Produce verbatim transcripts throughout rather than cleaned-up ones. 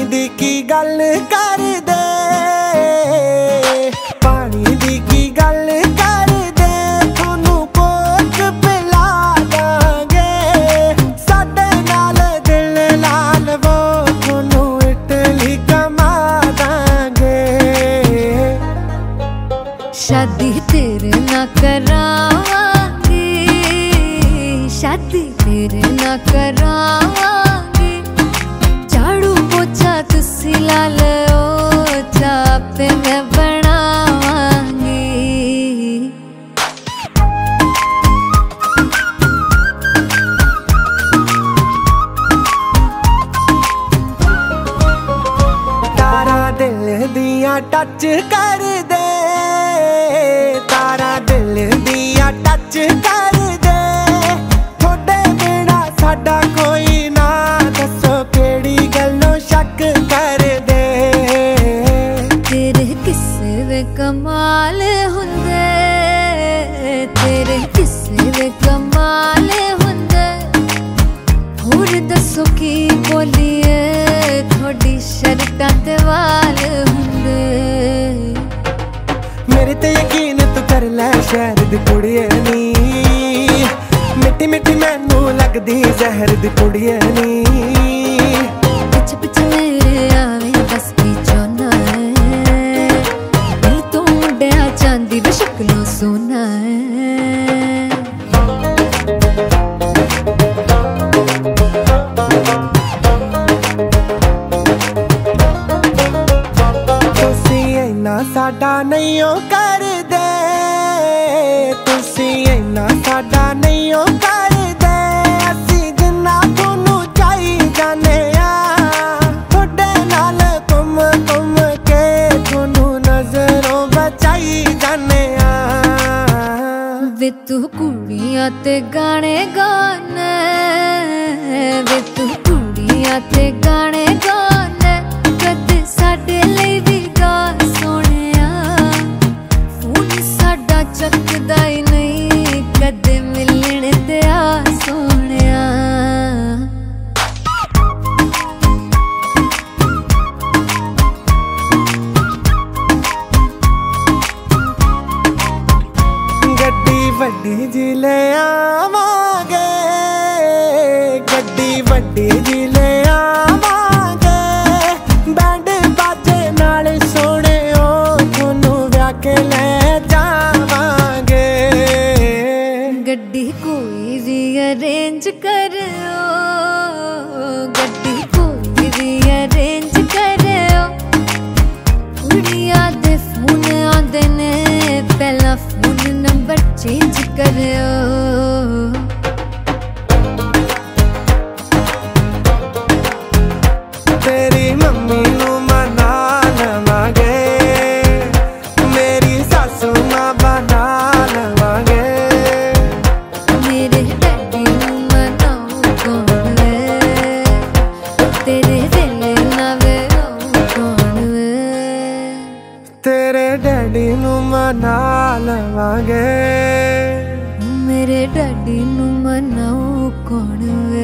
दी की गल कर दे, पानी दी की गल कर दे, थोनू कोक पिला दांगे, साडे नाल दिल लाल वो थोनू इटली कमा दांगे। शादी तेरे ना करांगे, शादी तेरे ना करांगे, झाड़ू पोछा तुसी ला लो, चापे मैं बनावांगी। तारा दिल दिया टच कर दे, तारा दिल दिया टच कर दे, थोड़े बिना साडा कोई ना, दसो केड़ी गल्लों शक कर दे। तेरे किस्से वे कमाल हुंदे, तेरे किस्से वे कमाल हुंदे, होर दसो की बोलिए, थोड़ी शर्टां ते वाल हुंदे। मेरे ते यकीन तू कर लै शहर दी कुड़िए नी, मिट्टी मिट्टी मैनू लगदी जहर दी कुड़िए नी। पिछ पिछ मेरे आवे दस की चौना है, दिल तो मुंडिया चांदी वे शक्लों सोना है। तुसी इन्ना साडा नहीं ओ कर दे, तुसी इन्ना साडा नहीं ओ कर दे, असी जिन्ना थोनू चाही जाने आ, थोड़े नाल घुम घुम के थोनू नजरों बचाई जाने आ। वे तू कुड़ियां ते गाने गाने, वे तू कुड़ियां ते गाने गाने, कदे साडे लई भी गा सोहणिया, फोन साडा चकदा ही नहीं, कदे मिलण ते आ सोहणिया। गड्डी वड्डी जी ले आवांगे, गड्डी वड्डी जी ले आवांगे, बैंड बाजे नाल सोने ओ थोनू व्याह के ले जावांगे। गड्डी कोई भी अरेंज करो, गड्डी कोई भी अरेंज करो, कुड़ियां दे फोन आंदे ने, पहला फोन नंबर चेंज करो। तेरी मम्मी नू मना लवांगे, मेरी सासू मां बना लवांगे, मेरे डैडी नू मनाओ कौन वे, तेरे वेले ना वे आओ कौन वे। तेरे डैडी नू मना लवांगे, मेरे डैडी नू मनाओ कौन वे।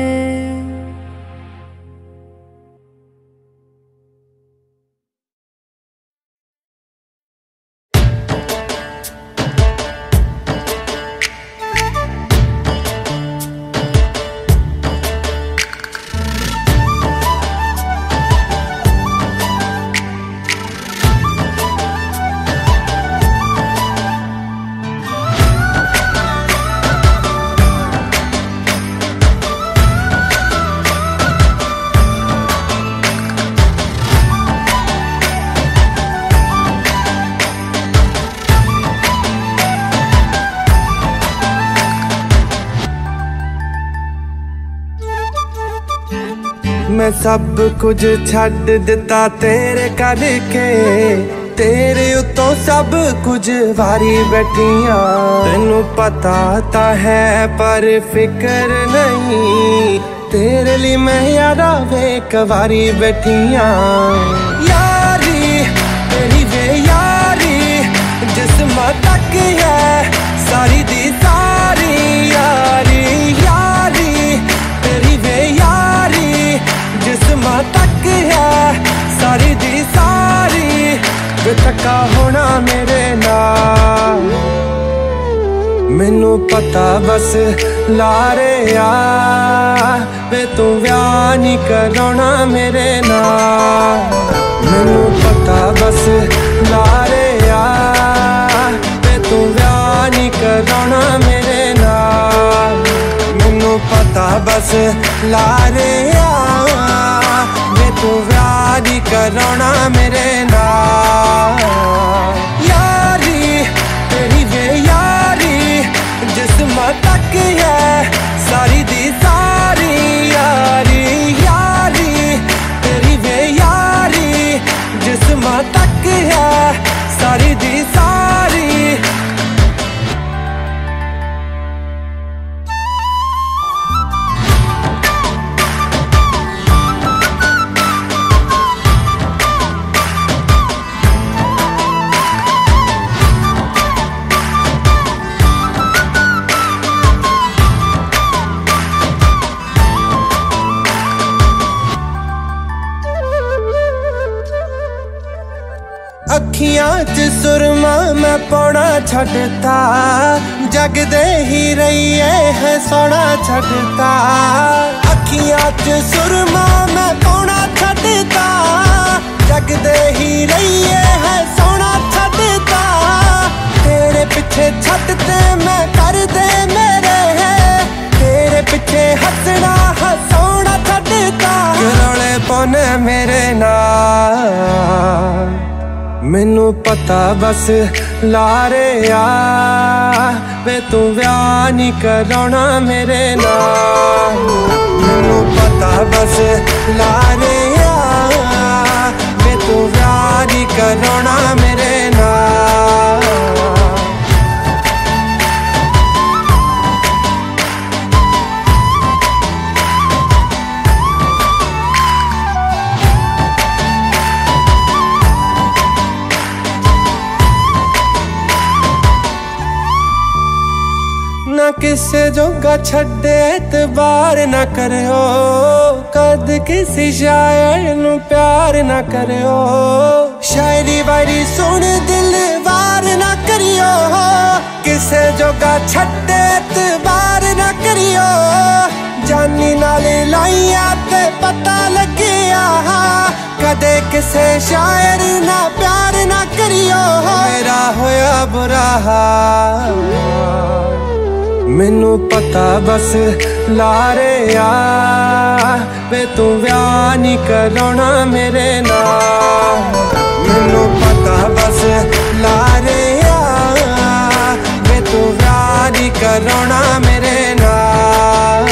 मैं सब कुछ छड़ दिता तेरे करके, तेरे उतों सब कुछ वारी बैठिया, तेनू पता ता है पर फिक्र नहीं, तेरे लिए मैं यारा वे कवारी बैठिया। यारी तेरी वे यारी जिस्म तक है सारी दी सारी, यारी यारी तेरी वे यारी जिस्म तक है मेरे नाल। मैनू पता बस लारे आ वे तू व्याह नहीं कराना मेरे नाल। मैनू पता बस लारे आ वे तू व्याह नहीं कराना मेरे नाल। मैनू पता बस लारे आ वे तू व्याह नहीं कराना मेरे नाल। यारी तेरी वे यारी जिस्म तक है सारी दी सारी यारी। यारी तेरी वे यारी जिस्म तक है सारी दी सारी। अखियां च सुरमा मैं पौना छड़ता जगदे ही रहिए है सोना छड़ता। अखियां च सुरमा मैं पौना छड़ता जगदे ही रहिए है सोना छड़ता। तेरे पीछे छड़ते मैं कर दे मेरे है तेरे पीछे हंसना हंसोना छड़ता। रौले पौने मेरे नाल। मैनू पता बस लारे आ वे तू व्याह नहीं कराना मेरे नाल। मैनू पता बस लारे आ वे तू व्याह नहीं कराना मेरे नाल। ना किसे जोगा छड़े एतबार ना करो कद किसी शायर नू प्यार ना करो। शायरी वायरी सुन दिल वार ना करियो किसे जोगा छड़े एतबार ना करियो। जानी नाले लाइया ते पता लगिया कदे किसे शायर ना प्यार ना करियो। मेरा होया बुरा हाल। मैनू पता बस लारे आ वे तू व्याह नहीं कराना मेरे नाल। मैनू पता बस लारे आ वे तू व्याह नहीं कराना मेरे नाल।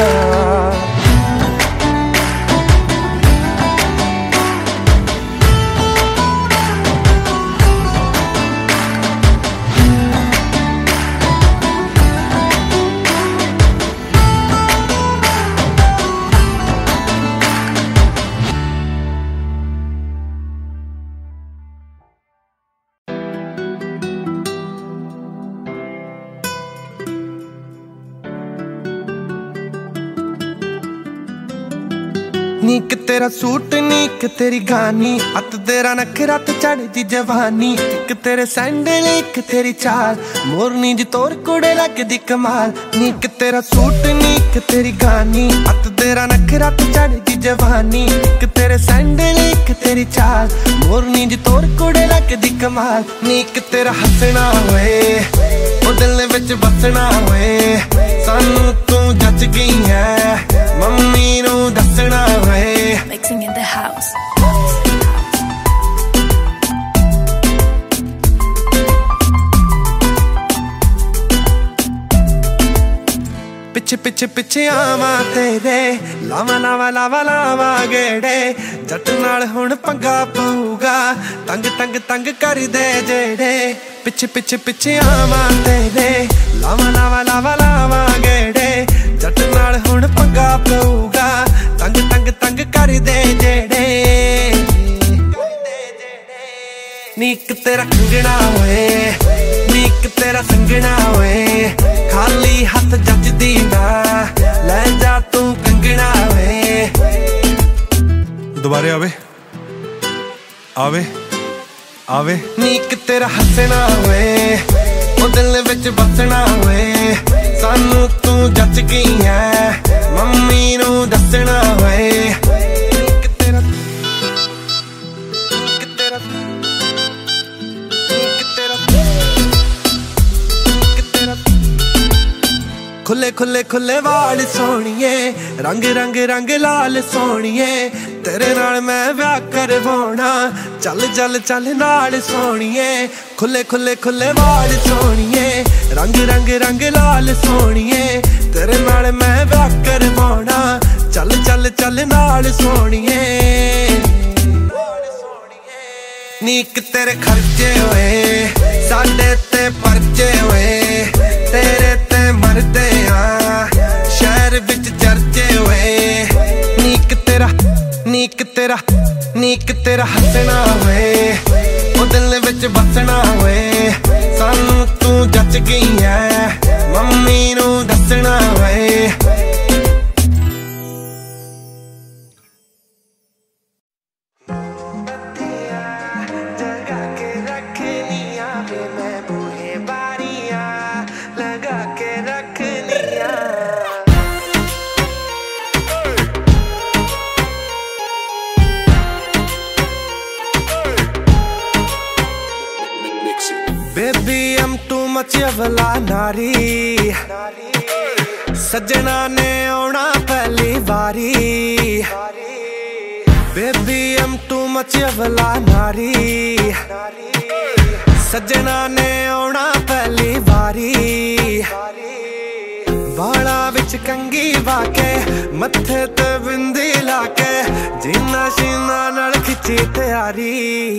नीक तेरा सूट नीक तेरी गानी अत तेरा नखरा ते चढ़दी जवानी। एक तेरे सैंडल एक तेरी चाल मोरनी जी तोर कुड़े लगदी कमाल। नीक तेरा सूट नीक तेरी गानी अत तेरा नखरा ते चढ़दी जवानी। एक तेरे सैंडल एक तेरी चाल मोरनी जी तोर कुड़े लगदी कमाल। नीक तेरा हंसना होए ओ दिल विच बसना होए सानू तू जच गई है मम्मी नू दसना होए। Mixing in the house. पिछे पिछे पिछे आवा तेरे लावा लावा लावा लावा गेड़े जट नाल हुण पंगा पऊगा तंग तंग तंग कर दे जेड़े। पिछे पिछे पिछे आवा तेरे लावा लावा लावा लावा गेड़े जट नाल हुण पंगा पऊगा तंग तंग तंग कर दे जेड़े। नीक तेरा कंगना होए नीक तेरा संगना होए खाली हथ जचदी ना ले जा तू कंगना होए। दोबारे आवे आवे आवे नीक तेरा हसना होए ओ दिल विच बसना होए सानू तू जच गई है मम्मी नू दसना होए नीक तेरा नीक तेरा नीक तेरा नीक तेरा खुले खुले खुले वाल सोनिए रंग रंग रंग लाल सोनिए तेरे नाल मैं ब्याह करवाना चल चल चल नाल सोनिए खुले खुले खुले वाल सोनिए रंग रंग रंग लाल सोनिए तेरे नाल मैं ब्याह करवाना चल चल चल नाल सोनिए नीक तेरे खर्चे होए साडे ते परचे होए तेरे ते मरदे आ शहर विच चर्चे होए नीक तेरा नीक तेरा नीक तेरा हसना होए ओ दिल विच बसना होए सानू तू जच गई है मम्मी नू दसना होए Baby, I'm too much of a नारी सजना ने आना पहली बारी Baby, I'm too much of a नारी सजना ने आना पहली बारी बाला विच कंगी वाके मत्थे ते बिंदी लाके जीना शीना नाल खिची तैयारी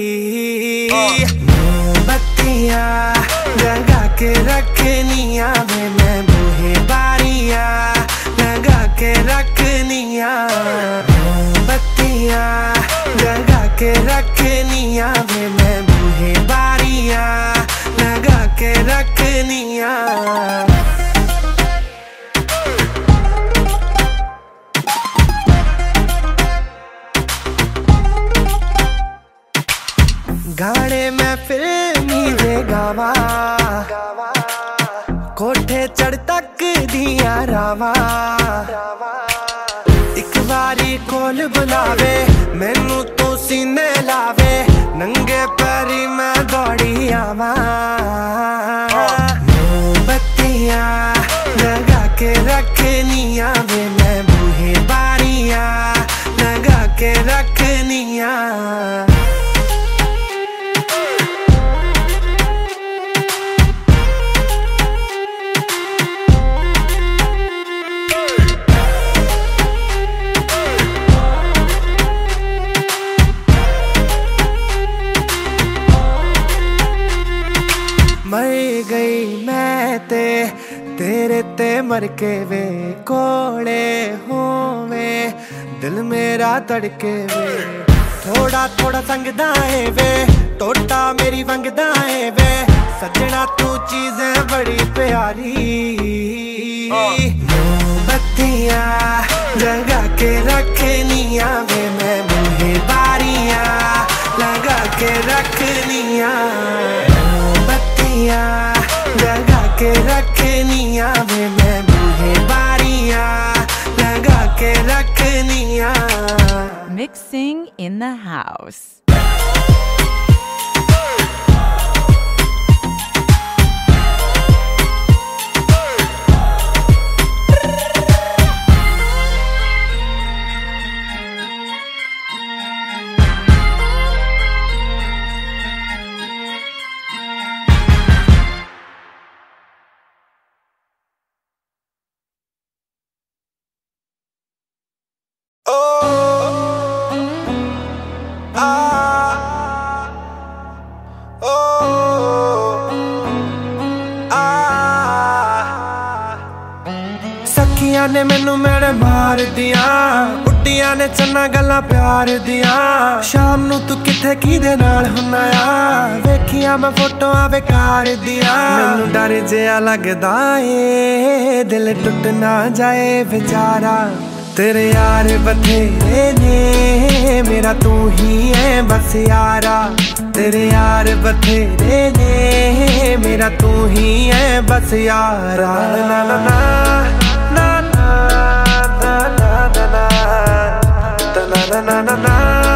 बत्तियां लगा के रखनिया वे मैं बूहे बारियां लगा के रखनिया बत्तियां लगा के रखनिया वे मैं बूहे बारियां लगा के रखनिया गाने में फिल्मी दे गावा कोठे चढ़ तक दिया रावा एक बारी कोल बुलावे मैनू तू सीने लावे नंगे पैरी मैं दौड़ी आवा मोमबत्तियां लगा के रखनिया वे मैं बूहे बारियां लगा के रखनिया मर गई मैं ते तेरे ते मर के वे कोड़े होवे दिल मेरा तड़के वे थोड़ा थोड़ा संगदा है वे टोटा मेरी वंगदा है वे सजना तू चीजें बड़ी प्यारी मोमबत्तियां जगा के रखनिया वे मैं बूहे बारियां लगा के रखनिया लगा के रखनिया वे मैं बूहे बारियां लगा के रखनिया Mixing in the house. सखियां ने मैनू मेरे मार दिया बुड्डियां ने चन्ना गल्लां प्यार दिया शाम नू तू किथे किदे नाल हुन्ना आ वेखिया मैं फोटोआं बेकार दिया मैनू डर जिहा लगदा ए दिल टुट ना जाए बेचारा तेरे यार बथेरे ने मेरा तू ही है बस यारा। तेरे यार बथेरे ने मेरा तू ही है बस यारा। ना ना ना ना ना ना ना ना ना ना ना ना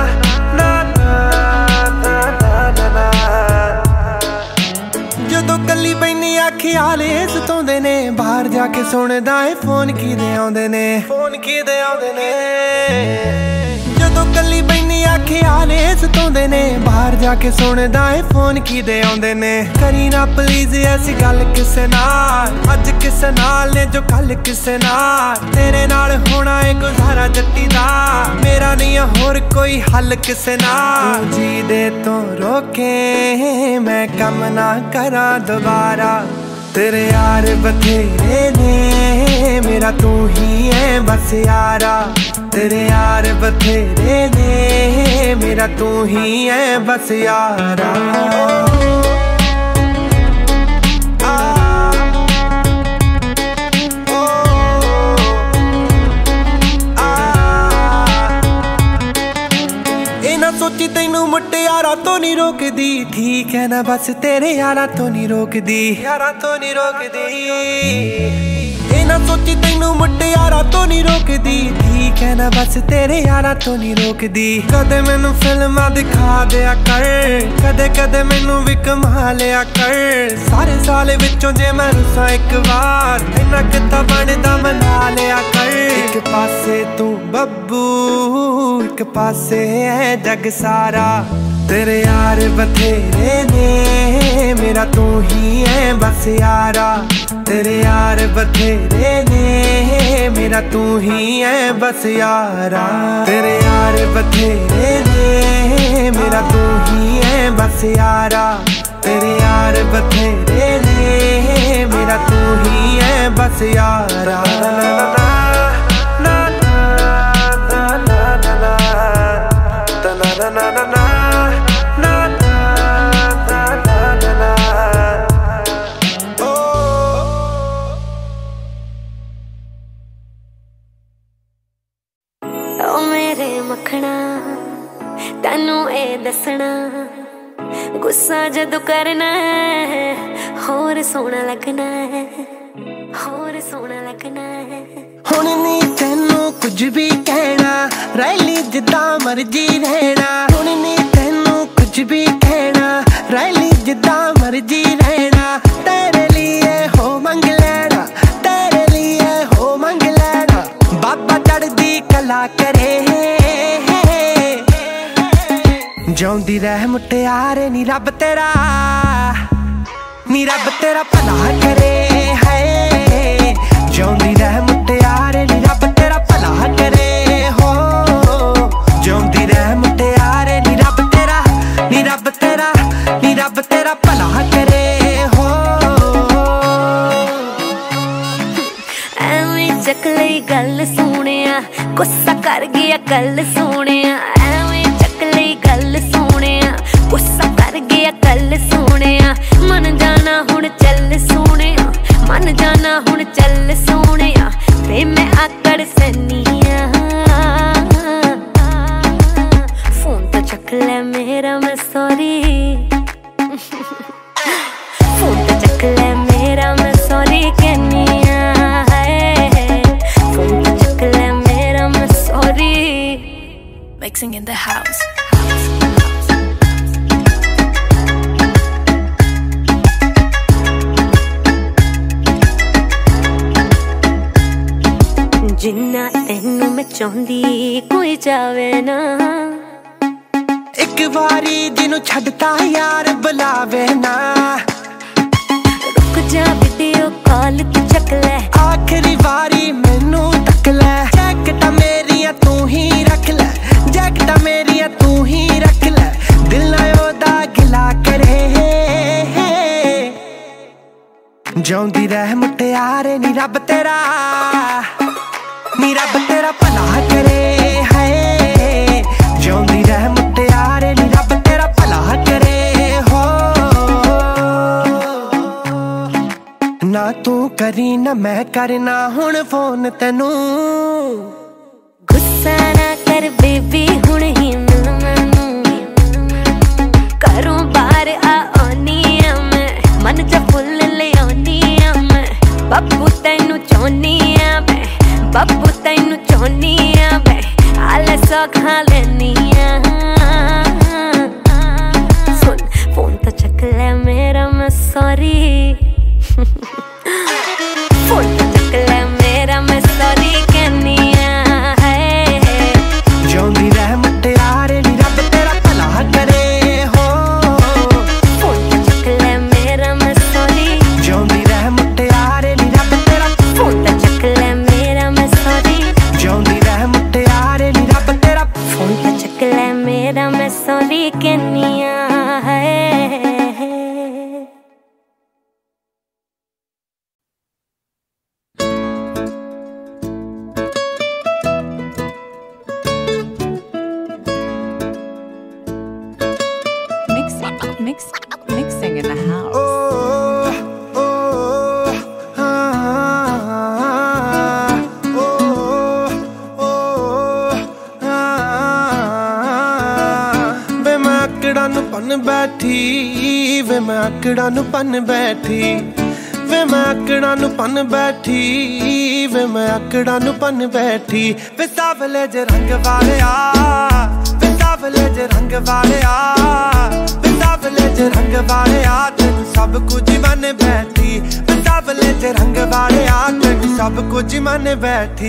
कली बैनी ख्याल इस तोंदे ने बाहर जाके सुनदा है फोन किदे आउंदे ने फोन किदे आउंदे ने। जदों कली बैनी ख्याल इस तोंदे ने बाहर जाके सुनदा है फोन किदे आउंदे ने। करी ना प्लीज ऐसी गल किसे नाल अज किसे नाल ने जो कल किसे नाल। तेरे नाल होना है गुजारा जट्टी दा मेरा नहीं होर कोई हल किसे नाल। जी दे तो रोके मैं कम ना करा दोबारा। तेरे यार बथेरे ने मेरा तू ही है बस यारा। तेरे यार बथेरे ने मेरा तू ही है बस यारा। सोची तैनू मुटियारा तो नहीं रोकदी ठीक है ना बस तेरे यारा तो नहीं रोकदी यारा तो नहीं रोकदी। ए ना सोची तैनू मुटियारा तो नहीं रोकदी ठीक है ना बस तेरे यारा तो नहीं रोकदी। कदे मैनू फिल्मां दिखा दिया कर कदे कदे मैनू भी कमा लिया कर। सारे साल विचों जे मैं रुसा एक बार इन्ना किता बनदा मना लिया कर। एक पासे तू बब्बू एक पासे है जग सारा। तेरे यार बथेरे ने मेरा तू ही है बस यारा। तेरे यार बथेरे ने मेरा तू ही है बस यारा। तेरे यार बथेरे ने मेरा तू ही है बस यारा। तेरे यार बथेरे ने मेरा तू ही है बस यारा। तैनू ए दसना गुस्सा जदों करना है होर सोहना लगना है होर सोहना लगना है। हुण नी तैनू कुछ भी कहना रैली जिद्दां मर्जी रहना। हुण नी तैनू कुछ भी कहना रैली जिद्दां मर्जी रहना। तेरे लिए हो मंग लेना तेरे लिए हो मंग लेना। बाबा चढ़दी कला करे जाउंदी रह मुटियारे नी रब तेरा नी रब तेरा भला करे है। जाउंदी रह मुटियारे नी रब तेरा भला करे हो। जाउंदी रह मुटियारे नी रब तेरा नी रब तेरा नी रब तेरा भला करे हो। एवें चक लई गल सोहणिया गुस्सा कर गया कल सोहणिया। एवें चक लई गल सोहणिया गुस्सा कर गया कल सोहणिया। मन जाना हुण चल सोहणिया मन जाना हुण चल सोहणिया। वे मैं आकड़ सैनिया फोन तो चक ले मेरा मैं सॉरी। फोन तो चक ले मेरा मैं सॉरी कहनिया है। फोन तो चक ले मेरा मैं sorry. Mixing in the house. जिन्ना तैनू मैं चाहती कोई जावे ना। एक बारी जिन्नू छड्डता यार बुलावे ना। रुक जा वीडियो कॉल तू चक ले आखिरी बारी मैनू तक ले। जैकटा मेरिया तू ही रख ले जैकटा मेरिया तू ही रख ले। दिल ना ओदा गिला करे जाउंदी रह मुटियारे नी रब तेरा नी रब तेरा भला करे है। जाउंदी रह मुटियारे नी रब तेरा भला करे हो। ना तू करी ना मैं करना हुण फोन तैनू कर बेबी हुण ही मिल मैनू घरों बाहर आ आनी आ मैं मन च फुल ले आनी आ मैं बब्बू तैनू चाहनी आ मैं बब्बू तैनू चाहनी आ मैं आले सौखा लेनी आ सुन फोन तो चक ले मेरा मैं सॉरी फोन तो चक ले मेरा मैं सॉरी कहनी आ है जिउंदी रह मुटियारे नी रब तेरा भला करे हो फोन तो चक ले मेरा मैं सॉरी जिउंदी रह मुटियारे नी रब तेरा फोन तो चक ले मेरा मैं सॉरी जिउंदी रह मुटियारे नी रब तेरा फोन तो चक ले मेरा मैं सॉरी कहनी आ है Mix, mixing in the house. oh oh ah oh oh ah वे मैं आकड़ा नु पन बैठी वे मैं आकड़ा नु पन बैठी वे मैं आकड़ा नु पन बैठी वे मैं आकड़ा नु पन बैठी वे सावले जे रंग वाले आ वे सावले जे रंग वाले आ वे सावले जे रंग वाले आ तेनू सब कुछ मन बैठी वे सावले जे रंग वाले आ तेनू सब कुछ मन बैठी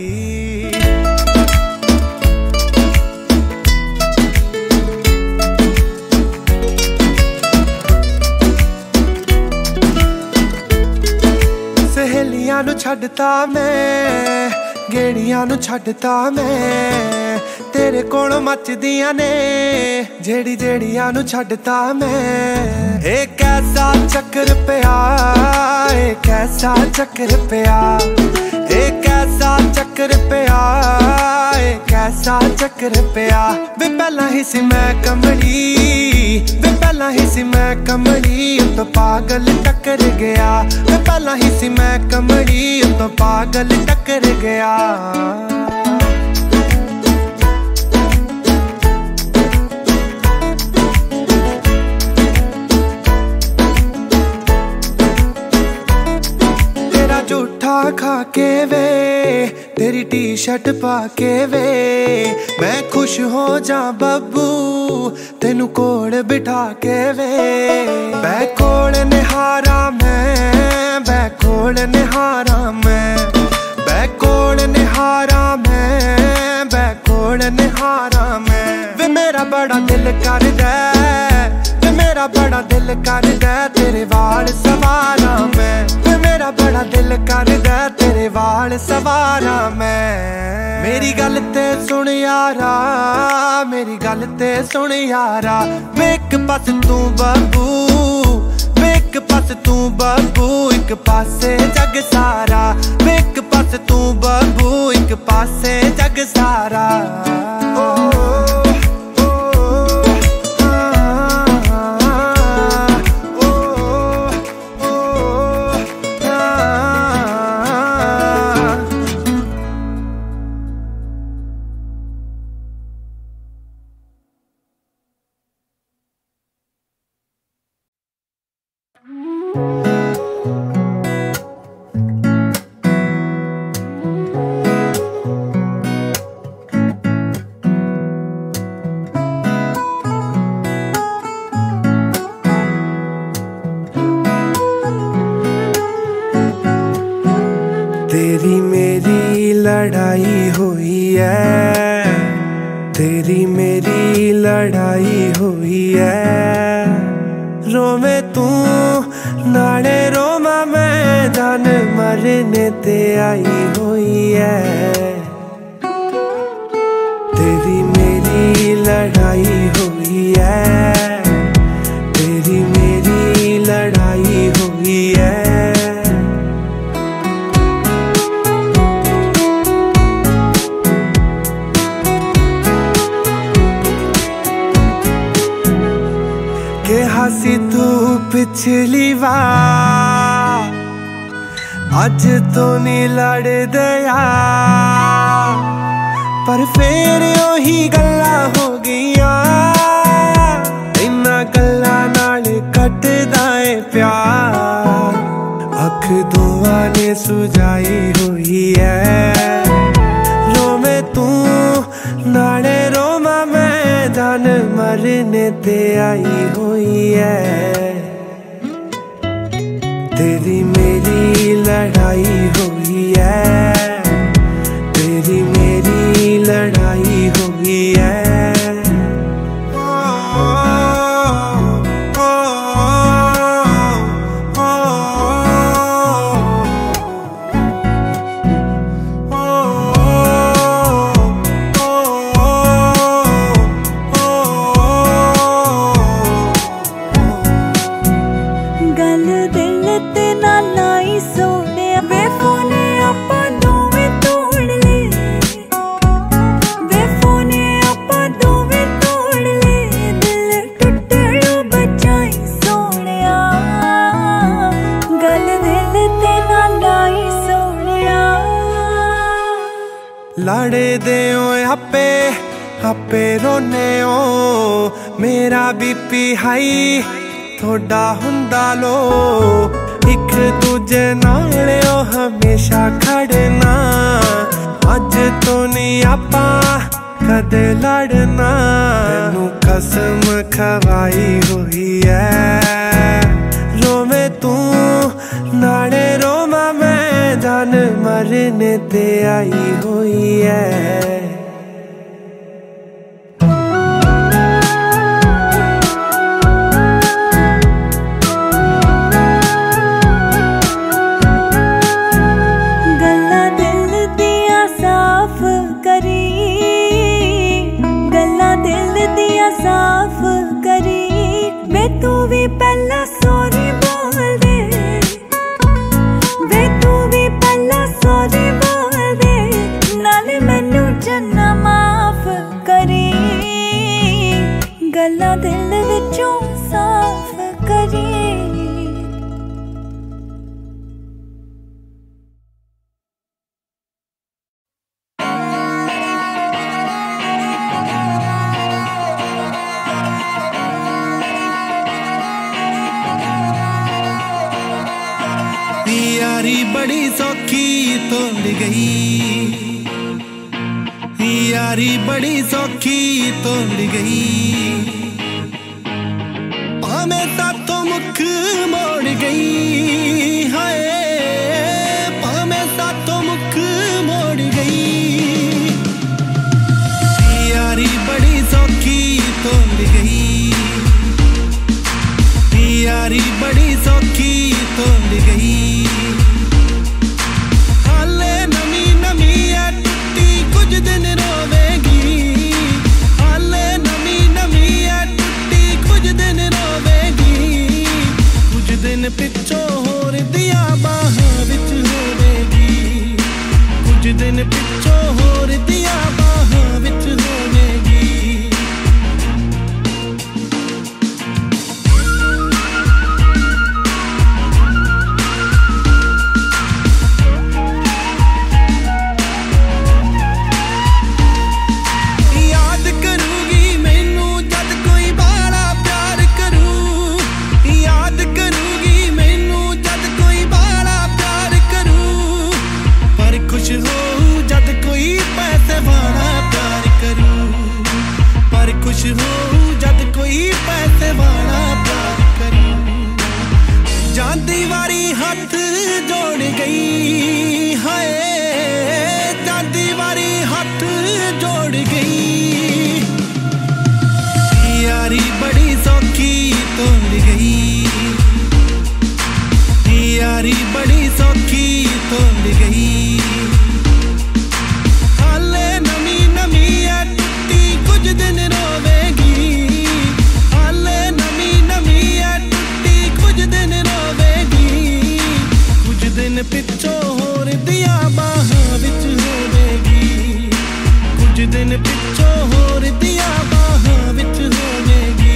सहेलियां नु छड्डता मैं गेड़ियां नु छड्डता मैं तेरे कोलों मचदियां ने जेड़ी जेड़ियां नु छड्डता मैं एक कैसा चक्कर पिया एक कैसा चक्कर पिया एक कैसा चक्कर पिया एक कैसा चक्कर पिया वे पहला ही सी मैं कमली वे पहला ही सी मैं कमली तो पागल टक्कर गया वे पहला ही सी मैं कमली तो पागल टक्कर गया झूठा खा के वे तेरी टी शर्ट पा के वे मैं खुश हो जा बब्बू तेनू कोल बिठा के वे बै कोल निहारा मैं बै कोल निहारा मैं बै कोल निहारा मैं बै कोल निहारा मैं वे मेरा बड़ा दिल कर दे वे मेरा बड़ा दिल कर दे तेरे वाल सवारा मैं वे मेरा बड़ा दिल कर दे तेरे वाल सवारा मैं मेरी गल ते सुन यारा मेरी गल ते सुन यारा वे एक पास तू बब्बू वे एक पास तू बब्बू एक पासे जग सारा वे एक पास तू बब्बू एक पासे जग सारा ओ तेरी मेरी लड़ाई हुई है तेरी मेरी लड़ाई हुई है रोवे तू नाले रोमा मैं जान मरने ते आई हुई है तेरी मेरी लड़ाई हुई है तेरी मेरी लड़ाई हुई है सी तू पिछली बार अज तो नहीं लड़ दया पर फिर ओही गल्ला हो गईया इन्ना गल्ला नाल कटदा है प्यार अख दोवां ने सुझाई हुई है रोवे तू नाले रोमा मैं जान मरने ते आई हुई है तेरी मेरी लड़ाई हुई है तेरी मेरी लड़ाई हुई है लाड़े दे आपे आपे रोने ओ मेरा बीपी हाई थोड़ा हुंदा लो एक दूजे नाल ओ हमेशा खड़ना अज तो नहीं आपा कदे लड़ना तेनू कसम खवाई हुई है रोवे तू नाले रोमा मैं जान मरने ते आई हुई है गल्ला दिल दिया साफ करी गल्ला दिल दिया साफ करी वे तू भी पहला सॉरी बोल दे वे तू भी पहला सॉरी बोल दे नाले मैनू जन्ना माफ करी गल्ला दिल विचों साफ करी यारी बड़ी सौखी तोड़ गई यारी बड़ी सौखी तोड़ गई पामे साथों मुख मोड़ गई हाय पामे साथों मुख मोड़ गई यारी बड़ी सौखी तोड़ गई यारी बड़ी सौखी तोड़ गई पिछों होर दिया बाहां विच होवेगी कुछ दिन पिछों होर दिया बाहां विच होवेगी याद करूगी मैनू जद कोई बाला प्यार करूं याद करूगी खुश हो जद कोई पैसे वाला प्यार करूं पर खुश हो जद कोई पैसे वाला प्यार करूं जांदी वारी हाथ जोड़ गई हाय जांदी वारी हाथ जोड़ गई यारी बड़ी सौखी तोड़ गई यारी बड़ी सौखी तोड़ गई पिछों होर दिया बाहां विच होवेगी कुछ दिन पिछों होर दिया बाहां विच होवेगी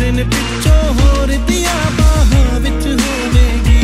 दिन पिछों होर दिया बाहां विच होवेगी।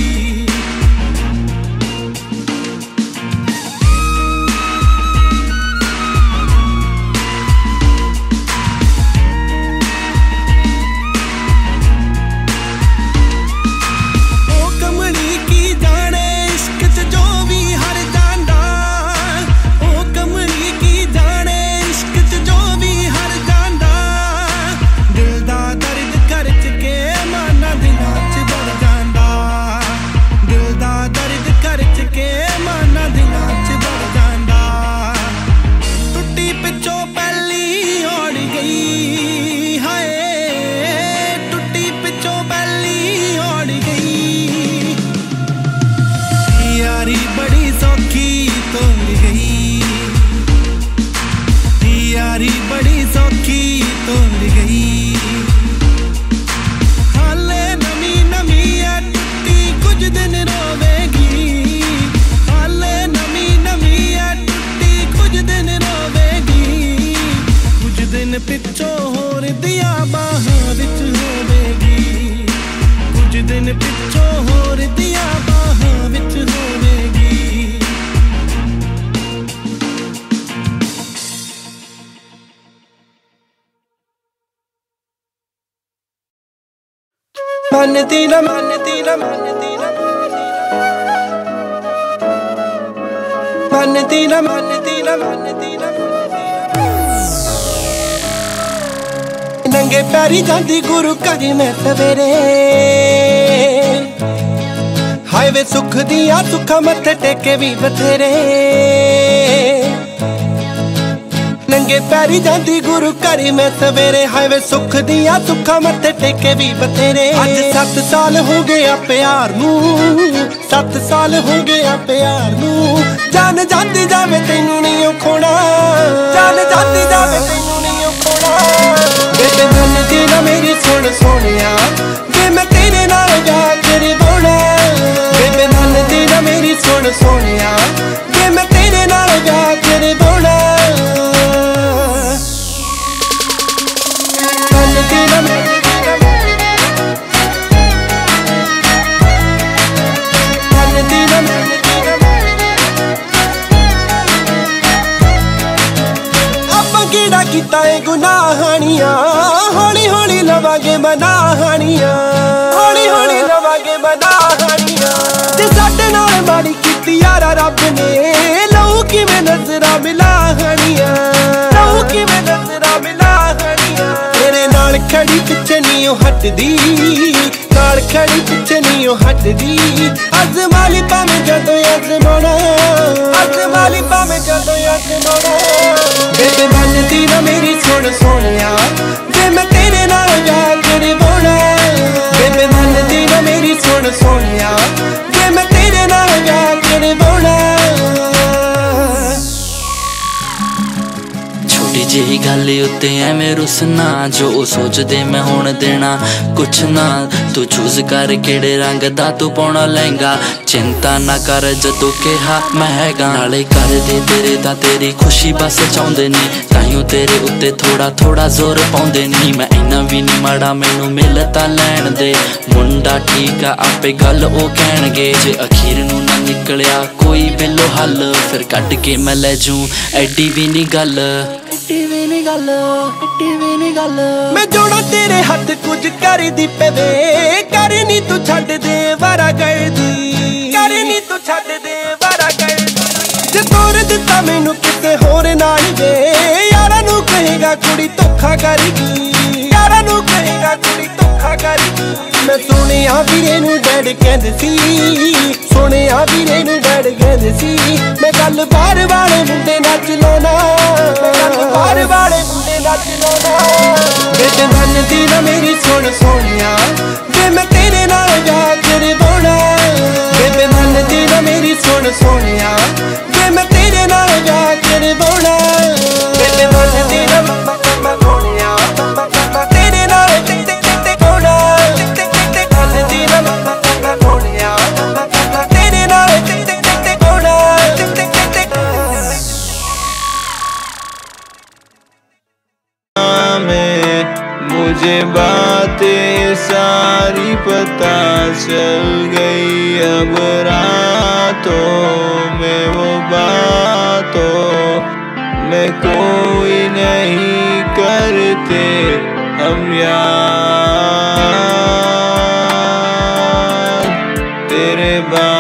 पिछों होर दिया बाहां विच होवेगी, कुछ दिन पिछों होर दिया बाहां विच होवेगी। मनती ना मनती ना मनती ना मनती ना मनती ना मनती ना नंगे पैरी जाती गुरु घर मैं सवेरे, हाय वे सुख दिया सुखा मत्थे टेके भी बथेरे। नंगे पैरी जाती गुरु घर मैं सवेरे, हाय वे सुख दिया सुखा मत्थे टेके भी बथेरे। अज सत्त साल हो गया प्यार नू, सत्त साल हो गया प्यार नू। जान जाती जावे तैनू नहीं खोना, जान जाती जावे तैनू नहीं खोना। बेटे मनदी ना मेरी सुन सोनिया, वे मैं तेरे नाल प्यार तेरे बोना। बेटे मनदी ना मेरी सुन सोनिया, वे मैं तेरे नाल प्यार तेरे बोना। मनदी ना मनदी ना मनदी ना मनदी ना आपां किहड़ा कीता है गुनाहानियां, हौली हौली लवांगे मनाहानियां, हौली हौली लवांगे मनाहानियां। ते साडे नाल माड़ी कीती यारा रब ने, लहू किवें नजरां मिलाहानियां, लहू किवें नजरां मिलाहानियां। तेरे नाल खड़ी पिछे नहीं ओ हटदी, नाल खड़ी पिछे नहीं ओ हटदी। अजमाली भावें जदों अजमाना, अजमाली भावें जदों अजमाना। बेटे मनदी ना मेरी सुन सोनिया, वे मैं तेरे नाल प्यार तेरे बोना। बेटे मनदी ना मेरी सुन सोनिया, वे मैं तेरे नाल प्यार तेरे बोना। छोटी जी गल उत्ते एवें रुसना, जो सोचदे मैं हुण देना कुछ ना। तू चूज कर केड़े रंग दा तू पाउणा लहंगा, चिंता ना कर जदों कहा मैं हैगा। नाले कर दे तेरे दा तेरी खुशी बस चाहुंदे नी, ताइयों तेरे उत्ते थोड़ा थोड़ा जोर पाउंदे नी। मैं इन्ना भी नी माड़ा मैनू मिल तां लैण दे, मुंडा ठीक आ आपे गल ओ कहणगे। जे अखीर नू ना निकलिया कोई बिलो हल, फिर कट के मैं लै जूं एडी भी नी गल, एडी भी नी गल, एडी भी नी गल। मैं जोड़ा तेरे हथ कुछ कर दी पवे, कर नी तू छड्ड दे वारा करदी, कर नी तू छड्ड दे वारा करदी। जे तोर दिता मैनू किते होर नाल वे, यारा नू कहेगा कुड़ी धोखा करगी, यारा नू कहेगा कुड़ी धोखा करगी। मैं सुनिया वीरे नू डैड कहंदे सी, सुनिया वीरे नू डैड कहंदे सी। मैं गल बार वाले मुंडे नच लाना, मैं गल बार वाले मुंडे नच लाना। बेटे मनदी ना मेरी सुन सोनिया, वे मैं तेरे नाल प्यार तेरे बोना। बेटे मनदी ना मेरी सुन सोनिया, वे मैं तेरे नाल प्यार तेरे बोना। बेटे मनदी ना मैं सोनिया, तेरे नाल बोना। मनदी ना मैं सोनिया, तेरे नाल बोना। मुझे बातें पता चल गई अब रातों में वो बातों में कोई नहीं करते हम याद तेरे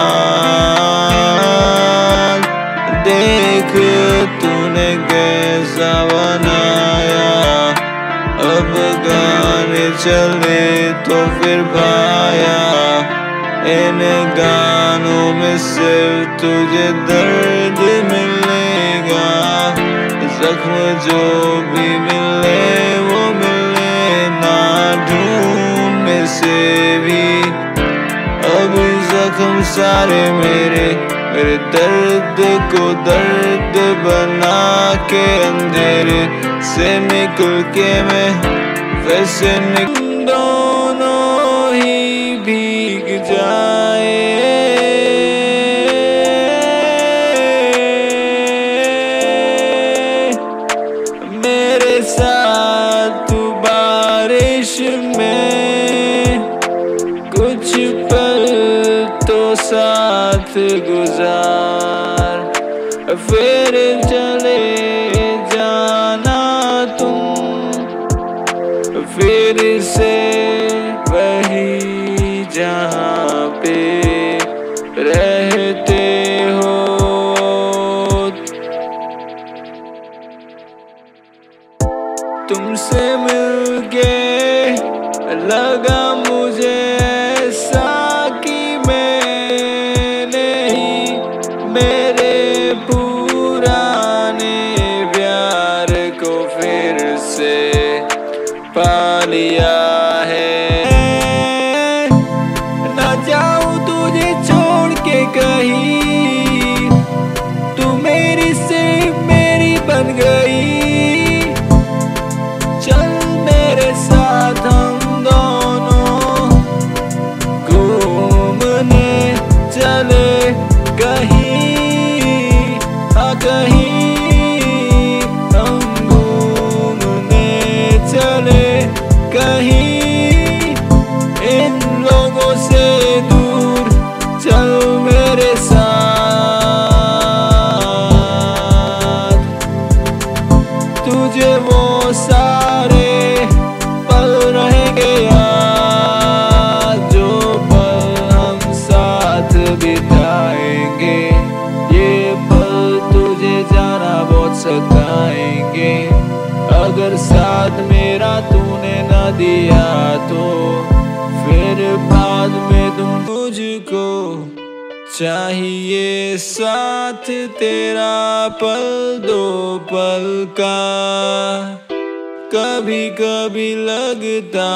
बाद। देख तूने कैसा बनाया, अब गाने चले तो फिर भाया, इन गानों में सिर्फ तुझे दर्द मिलेगा। जख्म जो भी मिले वो मिले ना ढूंढने से भी। अब जख्म सारे मेरे मेरे दर्द को दर्द बना के अंधेरे से निकल के मैं वैसे निकल दोनों ही भीग जाए। मेरे साथ तू बारिश में कुछ पल तो साथ गुजार, फिर चले जाना तुम फिर से वही जहाँ पे रहते हो। तुमसे मिलके लगा मुझे ऐसा कि मैंने ही मेरे पुराने प्यार को फिर से पा लिया है। ना जाऊं तुझे छोड़ के कहीं, तू मेरी सिर्फ मेरी बन गई। चल मेरे साथ हम दोनों घूमने चले कहीं, हाँ कहीं हम घूमने चले कहीं, इन लोगों से दूर चल मेरे साथ। तुझे वो सारे पल रहेंगे याद, जो पल हम साथ बिताएंगे। ये पल तुझे जाना बहुत सताएंगे, अगर साथ मेरा तूने न दिया तो फिर बाद में तुम मुझको चाहिए साथ तेरा पल दो पल का। कभी कभी लगता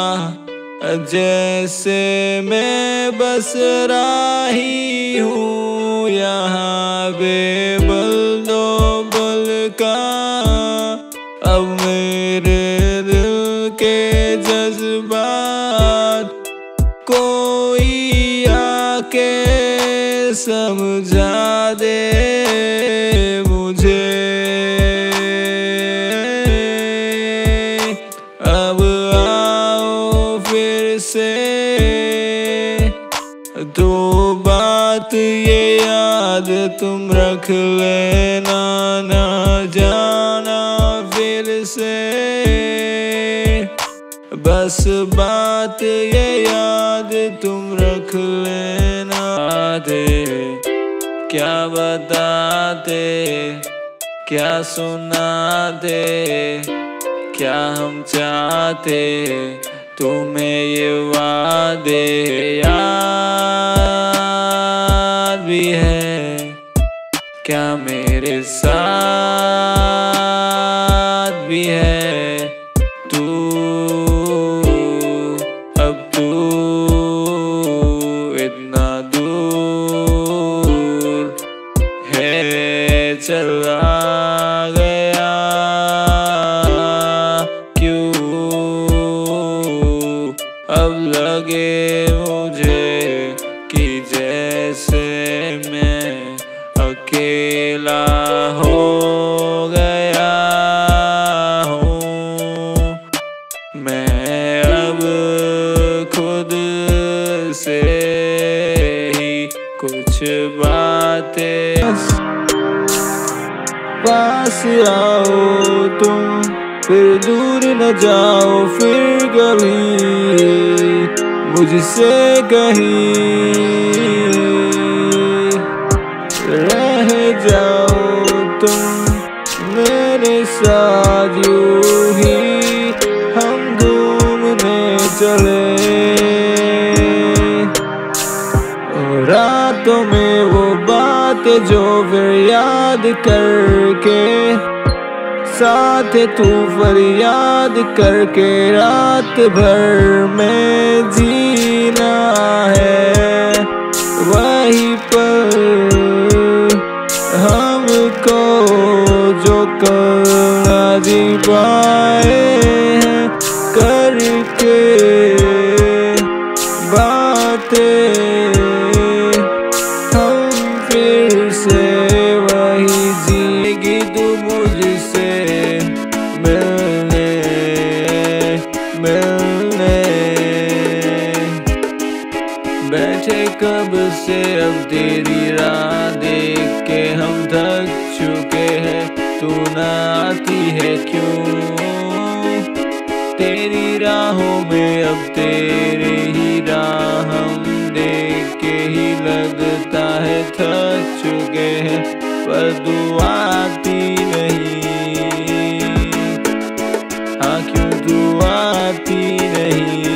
जैसे मैं बस राही हूँ यहाँ बेबल दो पल का। अब मेरे दिल के जज्बात कोई आके समझा दे मुझे। अब आओ फिर से दो बात ये याद तुम रख लेना, ना जाना फिर से। बस बात ये याद तुम रख लेना। दे क्या बताते क्या सुनाते, क्या हम चाहते तुम्हें ये वादे याद भी है क्या मेरे साथ भी है। तू अब तू इतना दूर है चला गया क्यों। अब लगे मुझे कि जैसे मैं अकेला हो गया हूँ। मैं अब खुद से ही कुछ बातें। पास आओ तुम फिर दूर न जाओ फिर कभी मुझसे कहीं, रह जाओ तुम मेरे साथ यूं ही हम घूमने चले। और रातों में वो बातें जो फिर याद करके साथ तू फरियाद करके रात भर में जीना है। वही पर हमको जो कल ना जी पाए हैं करके बातें हम फिर से वही जिएगी तू मुझसे मिलने मिलने। बैठे कब से अब तेरी राह देख के हम थक चुके हैं, तू ना आती है क्यों? तेरी राहों में अब तेरी ही राह हम देख के ही लगता है थक चुके हैं, पर तू आती नहीं। हाँ क्यों तू आती नहीं?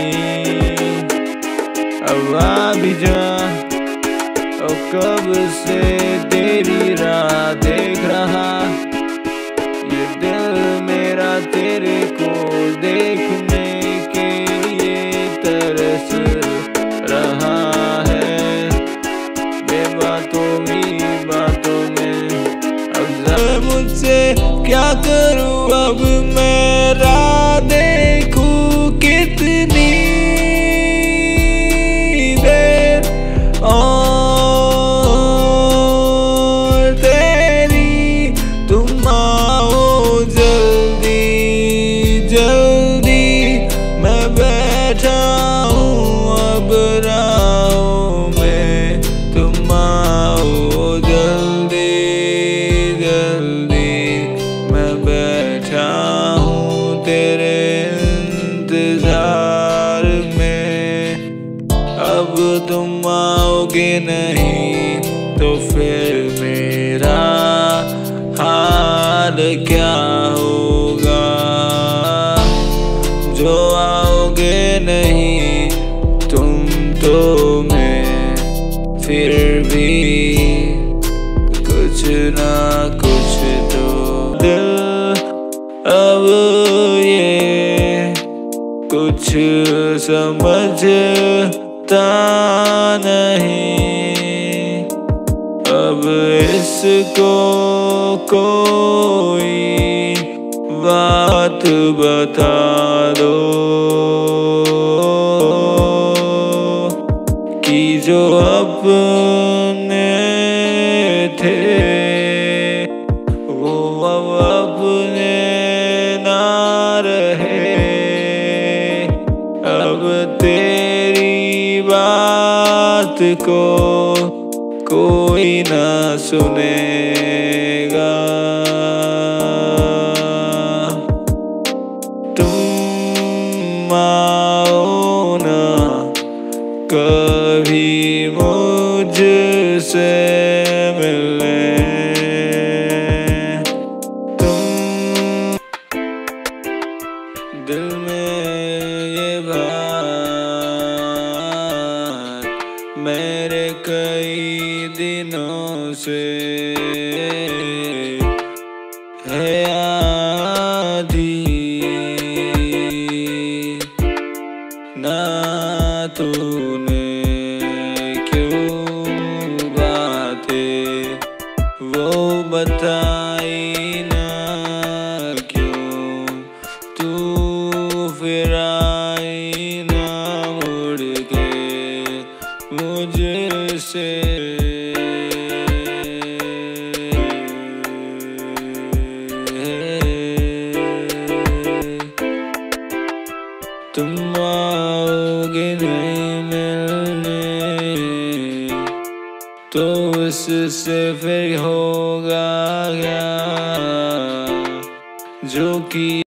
अब आ भी जा, और कब से तेरी राह देख रहा, ये दिल मेरा तेरे को देखने के लिए तरस रहा है। बेबातों ही बातों में अब जरा मुझसे क्या करूं अब मैं राह देखूं कितनी देर और तेरी तुम आओ जल्दी जल्दी। मैं बैठा हूँ अब राहों में, तुम आओ जल्दी जल्दी। मैं बैठा हूँ तेरे इंतजार में, अब तुम आओगे नहीं तो फिर मेरा हाल क्या होगा? जो आओगे नहीं तुम तो मैं फिर भी कुछ ना कुछ तो दिल अब ये कुछ समझता नहीं। अब इसको कोई बात बता दो कि जो अपने थे वो अब अपने ना रहे। अब तेरी बात को कोई ना सुनेगा। तुम आओ ना कभी मुझसे मिलने, तुम दिल में ये बात मेरे कई दिनों से है आधी ना तूने क्यों बातें वो बताई ना क्यों तू फिर आई ना मुड़ के मुझसे। तुम आओगे नहीं मिलने तो उससे फिर होगा क्या जो कि